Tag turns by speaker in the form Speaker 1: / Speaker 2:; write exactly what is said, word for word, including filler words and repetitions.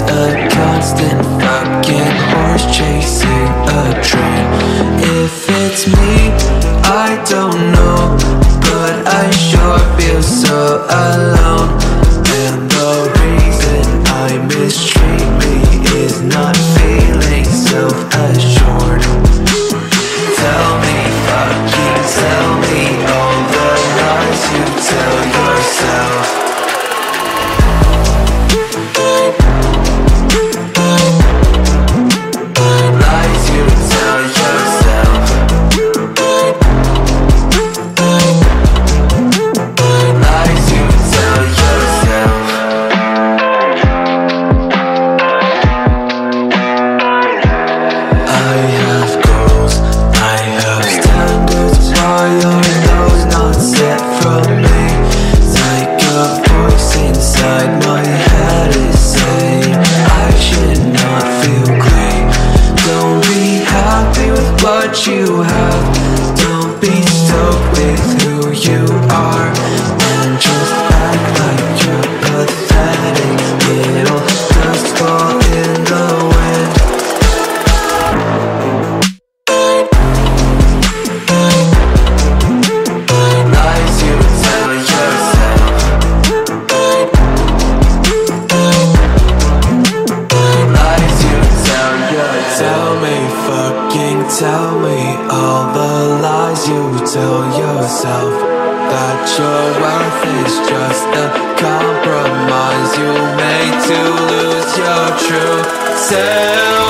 Speaker 1: a constant fucking horse chasing a dream. If it's me, I don't know, but I sure feel so alone. And the reason I mistreat me is not feeling self-assured. Tell me, fucking tell me all the lies you tell yourself. Lies you tell yourself. Lies you tell yourself. I have goals, I have standards. Why are those not set from me? It's like a voice inside my head is saying I should not feel great. Don't be happy with what you have. Don't be stoked with who you are. And just act like you're pathetic. It'll just fall in the wind. Lies you tell yourself. Lies you tell yourself. Tell me, fucking tell me all the lies you tell yourself. That your worth is just a compromise you made to lose your true self.